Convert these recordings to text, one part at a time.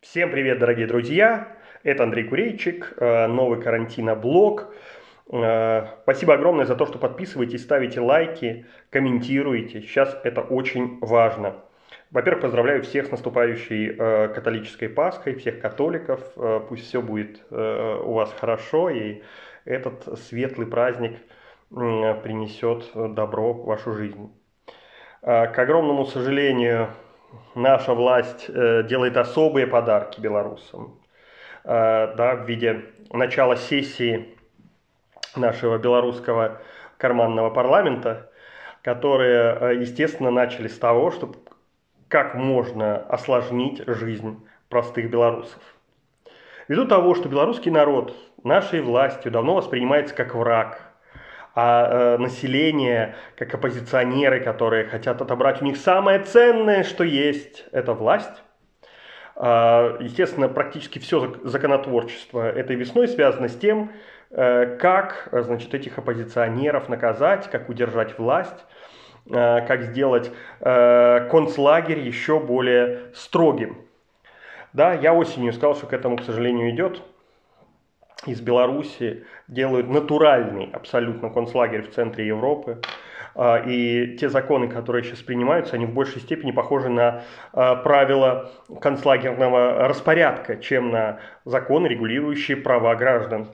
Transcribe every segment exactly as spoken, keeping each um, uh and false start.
Всем привет, дорогие друзья! Это Андрей Курейчик, э, новый карантиноблог. Э, Спасибо огромное за то, что подписываетесь, ставите лайки, комментируете. Сейчас это очень важно. Во-первых, поздравляю всех с наступающей э, католической Пасхой, всех католиков. Э, Пусть все будет э, у вас хорошо, и этот светлый праздник м, принесет добро в вашу жизнь. Э, К огромному сожалению, наша власть э, делает особые подарки белорусам, э, да, в виде начала сессии нашего белорусского карманного парламента, которые, э, естественно, начали с того, что как можно осложнить жизнь простых белорусов. Ввиду того, что белорусский народ нашей властью давно воспринимается как враг, а э, население как оппозиционеры, которые хотят отобрать у них самое ценное, что есть, это власть. Э, естественно, практически все законотворчество этой весной связано с тем, э, как, значит, этих оппозиционеров наказать, как удержать власть, э, как сделать э, концлагерь еще более строгим. Да, я осенью сказал, что к этому, к сожалению, идет. Из Беларуси делают натуральный абсолютно концлагерь в центре Европы. И те законы, которые сейчас принимаются, они в большей степени похожи на правила концлагерного распорядка, чем на законы, регулирующие права граждан.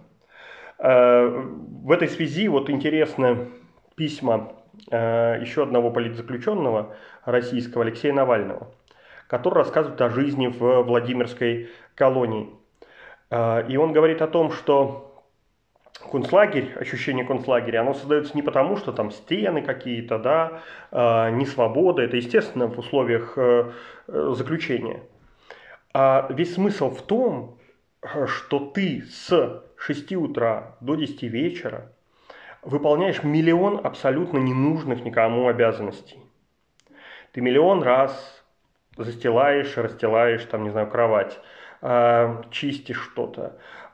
В этой связи вот интересно письма еще одного политзаключенного российского, Алексея Навального, который рассказывает о жизни в Владимирской колонии. И он говорит о том, что концлагерь, ощущение концлагеря, оно создается не потому, что там стены какие-то, да, не свобода, это естественно в условиях заключения. А весь смысл в том, что ты с шести утра до десяти вечера выполняешь миллион абсолютно ненужных никому обязанностей. Ты миллион раз застилаешь, расстилаешь, там, не знаю, кровать, чистишь что-то.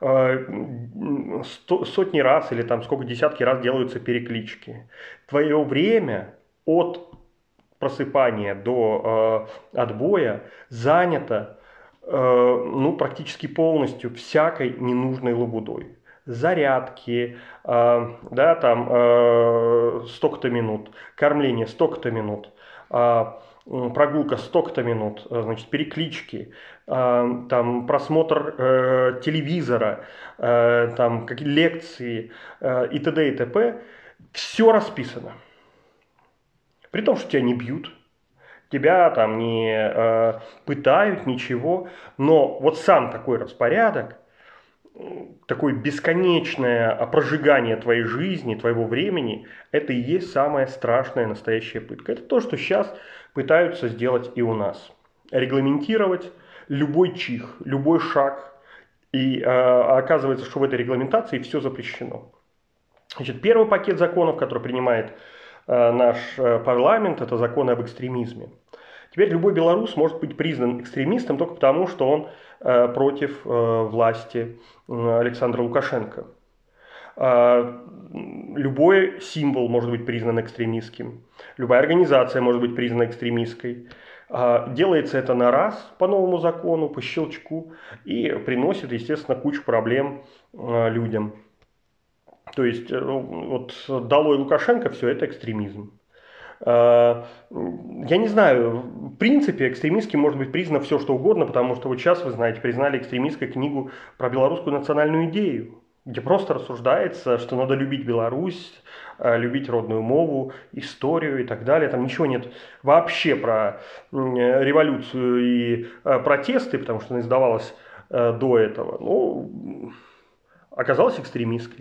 Сотни раз или там сколько десятки раз делаются переклички. Твое время от просыпания до э, отбоя занято э, ну, практически полностью всякой ненужной лабудой. Зарядки, э, да, там э, столько-то минут, кормление столько-то минут, э, прогулка столько-то минут, значит, переклички, э, там просмотр э, телевизора, э, там какие лекции э, и т.д. и т.п. Все расписано. При том, что тебя не бьют, тебя там не э, пытают, ничего. Но вот сам такой распорядок, такое бесконечное прожигание твоей жизни, твоего времени, это и есть самая страшная настоящая пытка. Это то, что сейчас пытаются сделать и у нас. Регламентировать любой чих, любой шаг. И э, оказывается, что в этой регламентации все запрещено. Значит, первый пакет законов, который принимает э, наш э, парламент, это законы об экстремизме. Теперь любой белорус может быть признан экстремистом только потому, что он э, против э, власти э, Александра Лукашенко. Э, любой символ может быть признан экстремистским. Любая организация может быть признана экстремистской. Э, делается это на раз по новому закону, по щелчку, и приносит, естественно, кучу проблем э, людям. То есть, э, вот долой Лукашенко, все это экстремизм. Я не знаю, в принципе, экстремистским может быть признано все, что угодно, потому что вот сейчас, вы знаете, признали экстремистской книгу про белорусскую национальную идею, где просто рассуждается, что надо любить Беларусь, любить родную мову, историю и так далее. Там ничего нет вообще про революцию и протесты, потому что она издавалась до этого. Ну, оказалась экстремистской.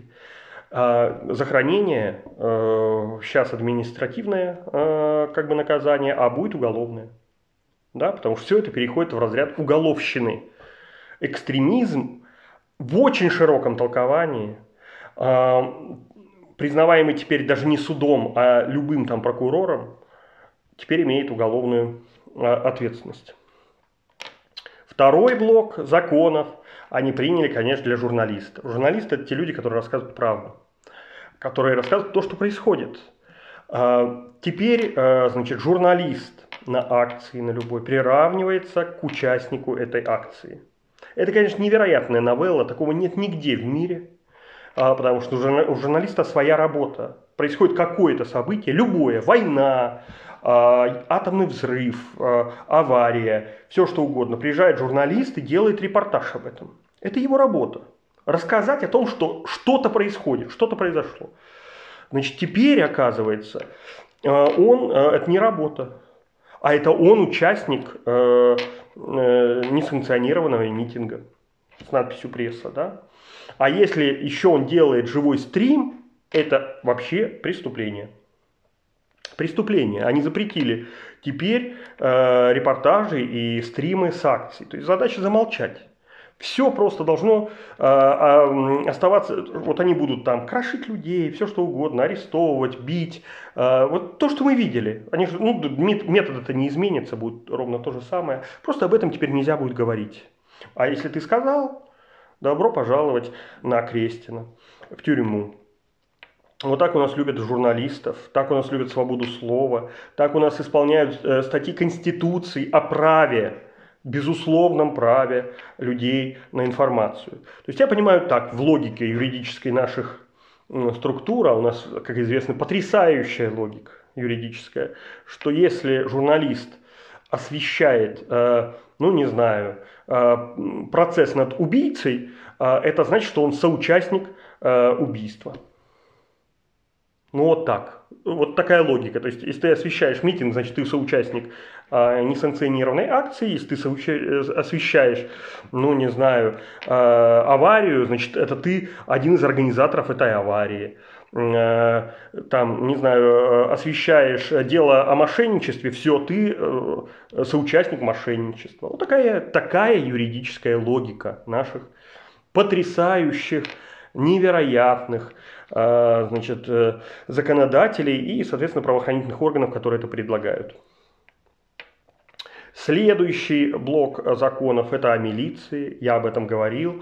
Захоронение э, сейчас административное э, как бы наказание, а будет уголовное. Да? Потому что все это переходит в разряд уголовщины. Экстремизм в очень широком толковании, э, признаваемый теперь даже не судом, а любым там прокурором, теперь имеет уголовную э, ответственность. Второй блок законов они приняли, конечно, для журналистов. Журналисты – это те люди, которые рассказывают правду, которые рассказывают то, что происходит. Теперь, значит, журналист на акции, на любой, приравнивается к участнику этой акции. Это, конечно, невероятная новелла, такого нет нигде в мире, потому что у журналиста своя работа. Происходит какое-то событие, любое, война, атомный взрыв, авария, все что угодно. Приезжает журналист и делает репортаж об этом. Это его работа. Рассказать о том, что что-то происходит, что-то произошло. Значит, теперь, оказывается, он, это не работа, а это он участник несанкционированного митинга с надписью «Пресса». Да? А если еще он делает живой стрим, это вообще преступление. Преступление. Они запретили теперь э, репортажи и стримы с акций. То есть задача замолчать. Все просто должно э, э, оставаться, вот они будут там крошить людей, все что угодно, арестовывать, бить. Э, вот то, что мы видели. Они, ну, метод это не изменится, будет ровно то же самое. Просто об этом теперь нельзя будет говорить. А если ты сказал, добро пожаловать на Крестина в тюрьму. Вот так у нас любят журналистов, так у нас любят свободу слова, так у нас исполняют э, статьи Конституции о праве, безусловном праве людей на информацию. То есть я понимаю так, в логике юридической наших э, структур, а у нас, как известно, потрясающая логика юридическая, что если журналист освещает, э, ну не знаю, э, процесс над убийцей, э, это значит, что он соучастник э, убийства. Ну вот так. Вот такая логика. То есть, если ты освещаешь митинг, значит, ты соучастник а, несанкционированной акции. Если ты соуча- освещаешь, ну не знаю, а, аварию, значит, это ты один из организаторов этой аварии. А, там, не знаю, освещаешь дело о мошенничестве, все, ты а, соучастник мошенничества. Вот такая, такая юридическая логика наших потрясающих, невероятных, значит, законодателей и, соответственно, правоохранительных органов, которые это предлагают. Следующий блок законов – это о милиции, я об этом говорил.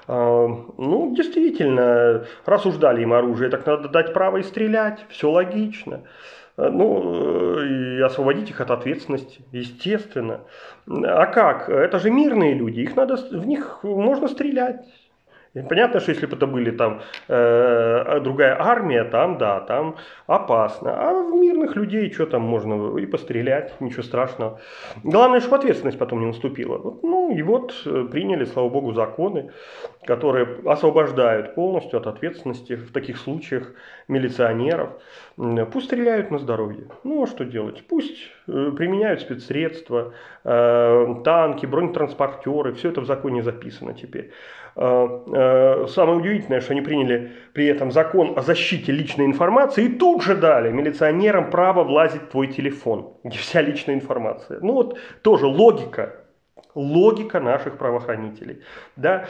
Ну, действительно, раз уж дали им оружие, так надо дать право и стрелять, все логично. Ну, и освободить их от ответственности, естественно. А как? Это же мирные люди, их надо, в них можно стрелять. И понятно, что если бы это были там э, другая армия, там да, там опасно. А в мирных людей что там можно и пострелять, ничего страшного. Главное, чтобы ответственность потом не наступила. Ну и вот приняли, слава богу, законы, которые освобождают полностью от ответственности в таких случаях милиционеров. Пусть стреляют на здоровье. Ну а что делать? Пусть э, применяют спецсредства, э, танки, бронетранспортеры. Все это в законе записано теперь. Самое удивительное, что они приняли при этом закон о защите личной информации и тут же дали милиционерам право влазить в твой телефон, где вся личная информация. Ну вот тоже логика, логика наших правоохранителей. Да?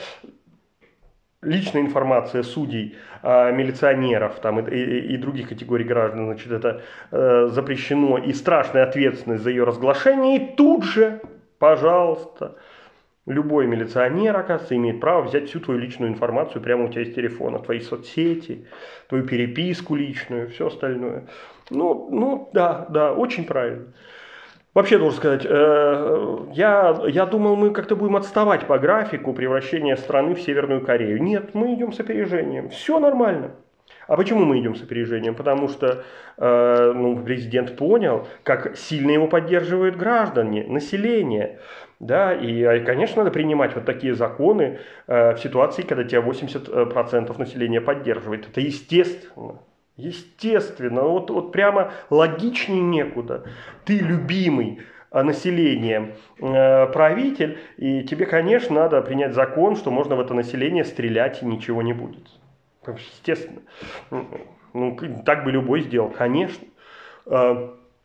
Личная информация судей, милиционеров там, и, и, и других категорий граждан, значит, это э, запрещено, и страшная ответственность за ее разглашение, и тут же, пожалуйста, любой милиционер, оказывается, имеет право взять всю твою личную информацию прямо у тебя из телефона, твои соцсети, твою переписку личную, все остальное. Ну, ну да, да, очень правильно. Вообще, должен сказать, э, я, я думал, мы как-то будем отставать по графику превращения страны в Северную Корею. Нет, мы идем с опережением. Все нормально. А почему мы идем с опережением? Потому что э, ну, президент понял, как сильно его поддерживают граждане, население. Да, и, конечно, надо принимать вот такие законы э, в ситуации, когда тебя восемьдесят процентов населения поддерживает. Это естественно. Естественно. Вот, вот прямо логичнее некуда. Ты любимый населением э, правитель, и тебе, конечно, надо принять закон, что можно в это население стрелять и ничего не будет. Естественно. Ну, так бы любой сделал, конечно. Э,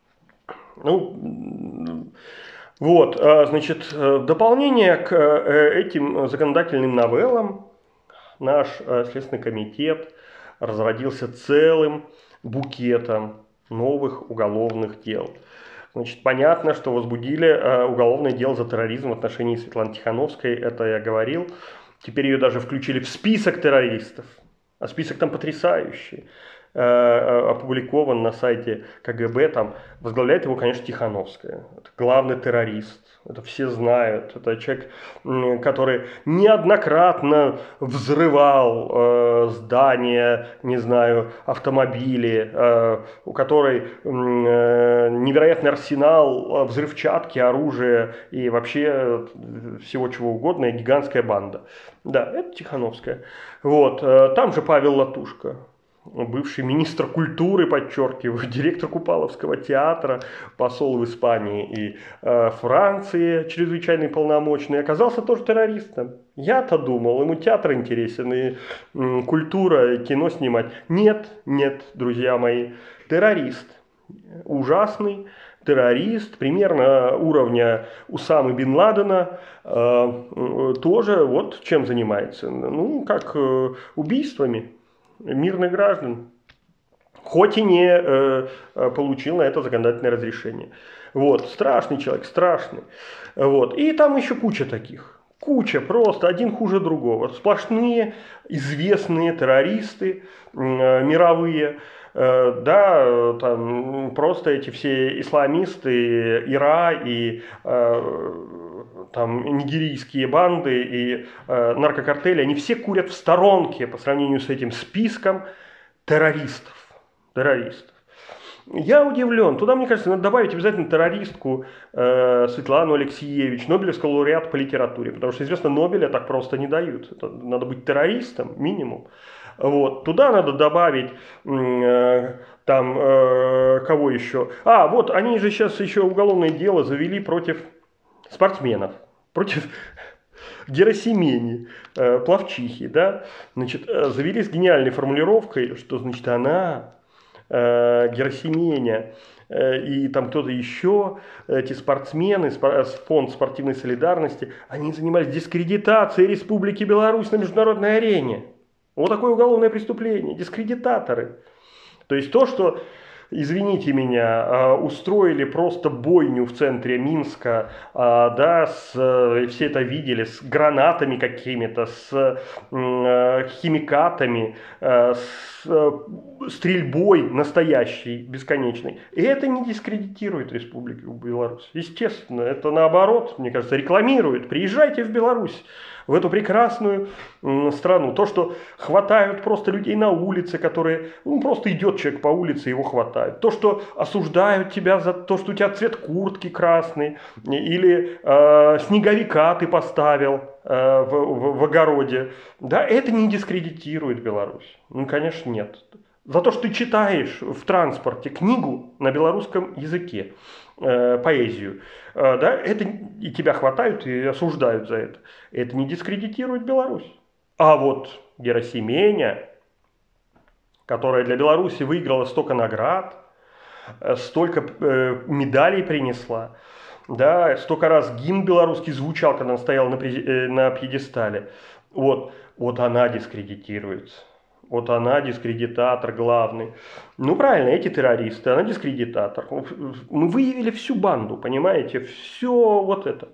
ну... Вот, значит, в дополнение к этим законодательным новеллам наш Следственный комитет разродился целым букетом новых уголовных дел. Значит, понятно, что возбудили уголовное дело за терроризм в отношении Светланы Тихановской, это я говорил. Теперь ее даже включили в список террористов, а список там потрясающий. э, опубликован на сайте КГБ, там возглавляет его, конечно, Тихановская. Это главный террорист. Это все знают. Это человек, который неоднократно взрывал э, здания, не знаю, автомобили, э, у которой э, невероятный арсенал взрывчатки, оружия и вообще всего чего угодно, и гигантская банда. Да, это Тихановская. Вот. Э, там же Павел Латушко. Бывший министр культуры, подчеркиваю, директор Купаловского театра, посол в Испании и э, Франции, чрезвычайный полномочный, оказался тоже террористом. Я-то думал, ему театр интересен, и э, культура, и кино снимать. Нет, нет, друзья мои, террорист. Ужасный террорист, примерно уровня Усамы бен Ладена, э, тоже вот чем занимается. Ну, как э, убийствами мирных граждан, хоть и не э, получил на это законодательное разрешение. Вот, страшный человек, страшный. Вот. И там еще куча таких. Куча, просто один хуже другого. Сплошные известные террористы э, мировые. Э, да, там просто эти все исламисты, Ира и э, там нигерийские банды и э, наркокартели, они все курят в сторонке по сравнению с этим списком террористов. террористов. Я удивлен. Туда, мне кажется, надо добавить обязательно террористку э, Светлану Алексеевич, Нобелевского лауреата по литературе, потому что, известно, Нобеля так просто не дают. Это, надо быть террористом, минимум. Вот. Туда надо добавить э, там э, кого еще. А, вот они же сейчас еще уголовное дело завели против спортсменов, против Герасимени, э, пловчихи, да, значит, э, завели с гениальной формулировкой, что, значит, она, э, Герасименя, э, и там кто-то еще, эти спортсмены, спор- фонд спортивной солидарности, они занимались дискредитацией Республики Беларусь на международной арене. Вот такое уголовное преступление, дискредитаторы. То есть то, что... Извините меня, устроили просто бойню в центре Минска, да, с, все это видели, с гранатами какими-то, с химикатами, с стрельбой настоящей, бесконечной. И это не дискредитирует Республику Беларусь. Естественно, это наоборот, мне кажется, рекламирует. Приезжайте в Беларусь, в эту прекрасную страну. То, что хватают просто людей на улице, которые, ну, просто идет человек по улице, его хватают. То, что осуждают тебя за то, что у тебя цвет куртки красный, или э, снеговика ты поставил э, в, в, в огороде, да, это не дискредитирует Беларусь. Ну, конечно, нет. За то, что ты читаешь в транспорте книгу на белорусском языке, э, поэзию, э, да, это и тебя хватают и осуждают за это. Это не дискредитирует Беларусь. А вот Герасименя, которая для Беларуси выиграла столько наград, столько э, медалей принесла, да, столько раз гимн белорусский звучал, когда она стояла на, э, на пьедестале, вот, вот она дискредитируется. Вот она дискредитатор главный. Ну правильно, эти террористы, она дискредитатор. Мы выявили всю банду, понимаете, все вот это.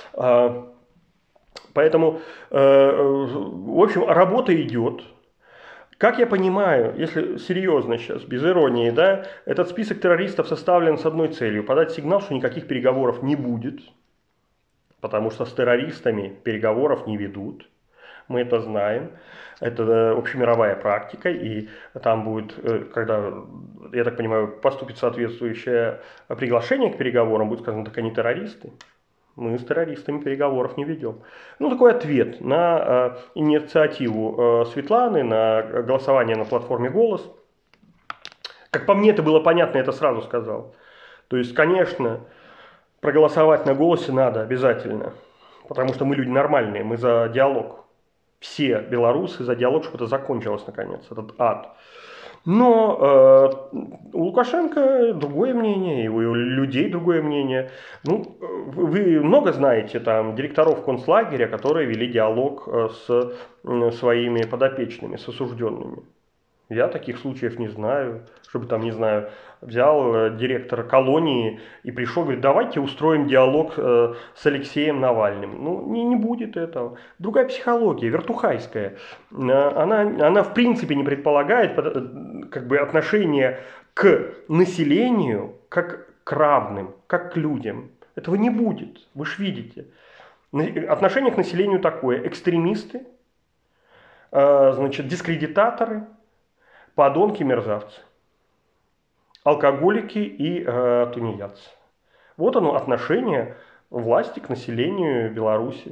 Поэтому, в общем, работа идет. Как я понимаю, если серьезно сейчас, без иронии, да, этот список террористов составлен с одной целью – подать сигнал, что никаких переговоров не будет, потому что с террористами переговоров не ведут. Мы это знаем, это общемировая практика, и там будет, когда, я так понимаю, поступит соответствующее приглашение к переговорам, будет сказано, так они террористы. Мы с террористами переговоров не ведем. Ну, такой ответ на э, инициативу э, Светланы, на голосование на платформе «Голос». Как по мне, это было понятно, я это сразу сказал. То есть, конечно, проголосовать на «Голосе» надо обязательно, потому что мы люди нормальные, мы за диалог. Все белорусы за диалог, чтобы это закончилось наконец, этот ад. Но э, у Лукашенко другое мнение, и у людей другое мнение. Ну, вы много знаете там директоров концлагеря, которые вели диалог с своими подопечными, с осужденными. Я таких случаев не знаю, чтобы там, не знаю, взял э, директор колонии и пришел, говорит, давайте устроим диалог э, с Алексеем Навальным. Ну, не, не будет этого. Другая психология, вертухайская. Э, она, она в принципе не предполагает э, как бы отношение к населению как к равным, как к людям. Этого не будет, вы же видите. Отношение к населению такое. Экстремисты, э, значит, дискредитаторы, подонки, мерзавцы, алкоголики и э, тунеядцы. Вот оно отношение власти к населению Беларуси.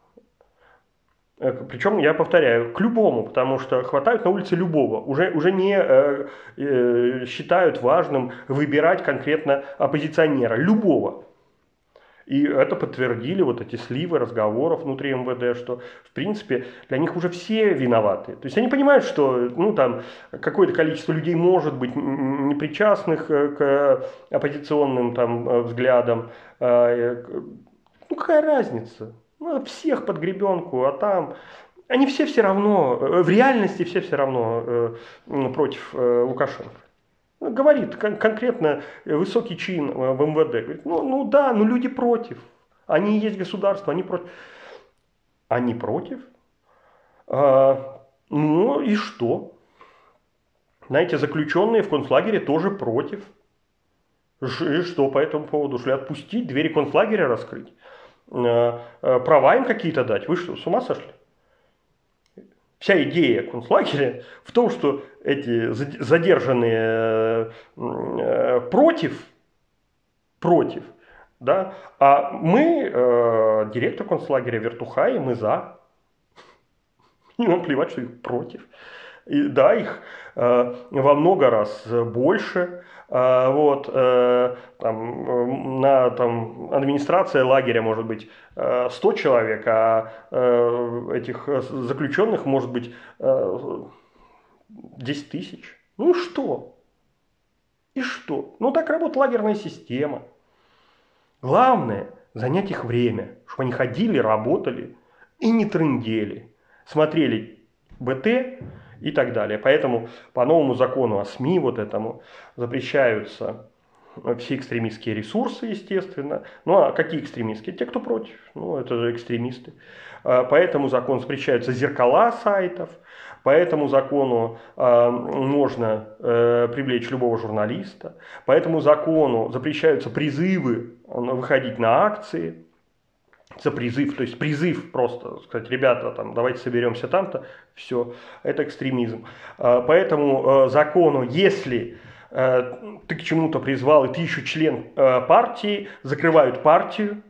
Причем, я повторяю, к любому, потому что хватают на улице любого. Уже, уже не э, э, считают важным выбирать конкретно оппозиционера. Любого. И это подтвердили вот эти сливы разговоров внутри эм вэ дэ, что, в принципе, для них уже все виноваты. То есть они понимают, что ну, там, какое-то количество людей может быть непричастных к оппозиционным там, взглядам. Ну, какая разница? Ну, всех под гребенку, а там... Они все все равно, в реальности все все равно против Лукашенко. Говорит кон- конкретно высокий чин в эм вэ дэ. Говорит, ну, ну да, но люди против. Они есть государство, они против. Они против? А, ну и что? Знаете, заключенные в концлагере тоже против. И что по этому поводу? Шли отпустить, двери концлагеря раскрыть? А, а, права им какие-то дать? Вы что, с ума сошли? Вся идея концлагеря в том, что эти задержанные против, против, да, а мы, э, директор концлагеря Вертухай, мы за. И нам плевать, что их против. И, да, их э, во много раз больше. Э, вот, э, там, на там, администрация лагеря может быть э, сто человек, а э, этих заключенных может быть э, десять тысяч. Ну и что? И что? Ну так работает лагерная система. Главное занять их время, чтобы они ходили, работали и не трындели. Смотрели бэ тэ и так далее. Поэтому по новому закону о СМИ вот этому запрещаются все экстремистские ресурсы, естественно. Ну а какие экстремистские? Те, кто против. Ну это же экстремисты. По этому закону запрещаются зеркала сайтов. По этому закону э, можно э, привлечь любого журналиста. По этому закону запрещаются призывы выходить на акции. За призыв, то есть призыв просто сказать, ребята, там, давайте соберемся там-то, все, это экстремизм. По этому закону, если ты к чему-то призвал, и ты еще член партии, закрывают партию,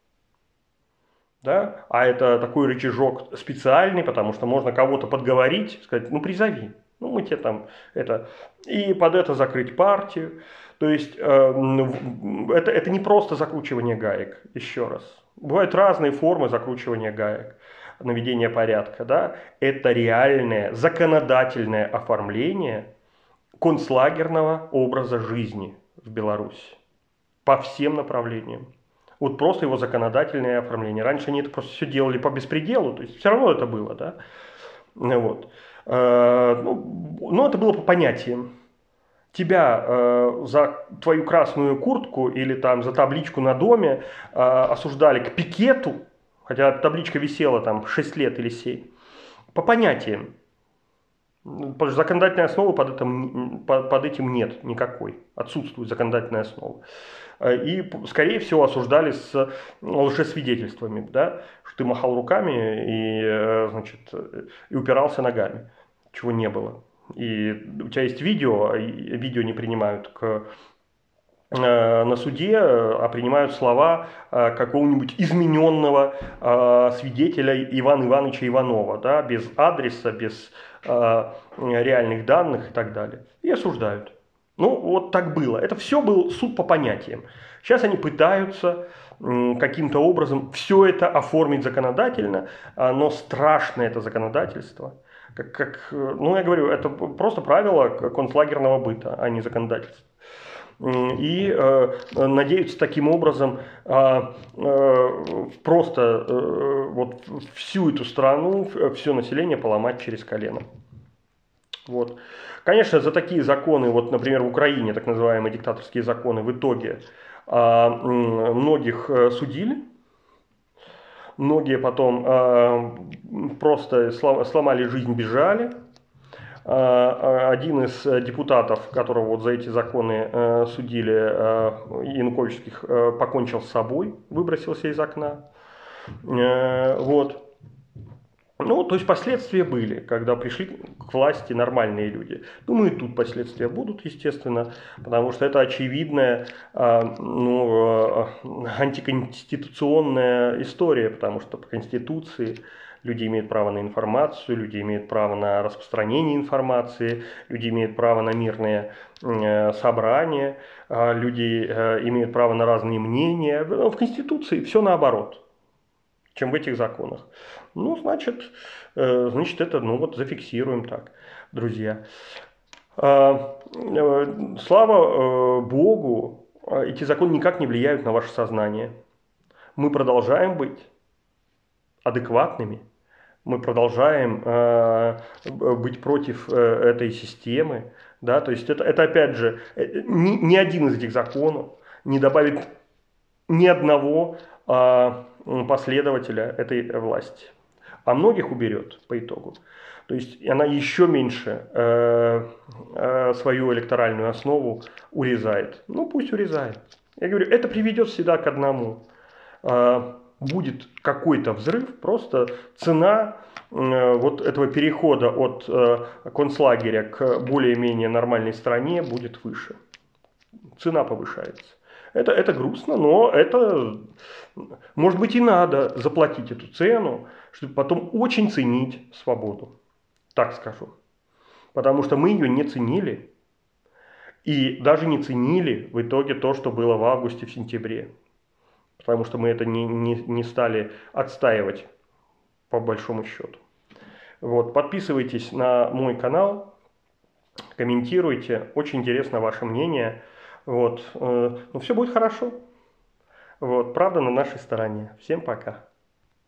да? А это такой рычажок специальный, потому что можно кого-то подговорить, сказать, ну призови, ну мы тебе там это, и под это закрыть партию. То есть э, это, это не просто закручивание гаек, еще раз. Бывают разные формы закручивания гаек, наведения порядка. Да? Это реальное законодательное оформление концлагерного образа жизни в Беларуси по всем направлениям. Вот просто его законодательное оформление. Раньше они это просто все делали по беспределу, то есть все равно это было, да. Вот. Э, ну, но это было по понятиям. Тебя э, за твою красную куртку или там за табличку на доме э, осуждали к пикету, хотя табличка висела там шесть лет или семь, по понятиям. Потому что законодательной основы под этим, под этим нет никакой, отсутствует законодательная основа. И, скорее всего, осуждали с лжесвидетельствами, да, что ты махал руками и, значит, и упирался ногами, чего не было. И у тебя есть видео, а видео не принимают к, на суде, а принимают слова какого-нибудь измененного свидетеля Ивана Ивановича Иванова, да, без адреса, без реальных данных и так далее. И осуждают. Ну, вот так было. Это все был суд по понятиям. Сейчас они пытаются каким-то образом все это оформить законодательно, но страшно это законодательство. Как, как, ну, я говорю, это просто правило концлагерного быта, а не законодательство. И э, надеются таким образом э, э, просто э, вот всю эту страну, все население поломать через колено. Вот. Конечно, за такие законы, вот, например, в Украине, так называемые диктаторские законы, в итоге а, многих судили, многие потом а, просто сломали жизнь, бежали. Один из депутатов, которого вот за эти законы э, судили, э, януковичских, э, покончил с собой, выбросился из окна. Э, вот. Ну, то есть последствия были, когда пришли к власти нормальные люди. Думаю, и тут последствия будут, естественно, потому что это очевидная э, ну, э, антиконституционная история, потому что по Конституции люди имеют право на информацию, люди имеют право на распространение информации, люди имеют право на мирные э, собрания, э, люди э, имеют право на разные мнения. В Конституции все наоборот, чем в этих законах. Ну, значит, э, значит это, ну вот, зафиксируем так, друзья. Э, э, слава э, Богу, эти законы никак не влияют на ваше сознание. Мы продолжаем быть адекватными. Мы продолжаем э, быть против э, этой системы, да, то есть это, это опять же, ни, ни один из этих законов не добавит ни одного э, последователя этой власти, а многих уберет по итогу. То есть она еще меньше э, э, свою электоральную основу урезает. Ну пусть урезает. Я говорю, это приведет всегда к одному. Э, будет какой-то взрыв, просто цена э, вот этого перехода от э, концлагеря к более-менее нормальной стране будет выше. Цена повышается. Это, это грустно, но это, может быть, и надо заплатить эту цену, чтобы потом очень ценить свободу. Так скажу. Потому что мы ее не ценили. И даже не ценили в итоге то, что было в августе, в сентябре. Потому что мы это не, не, не стали отстаивать, по большому счету. Вот, подписывайтесь на мой канал, комментируйте. Очень интересно ваше мнение. Вот, э, ну, все будет хорошо. Вот, правда на нашей стороне. Всем пока.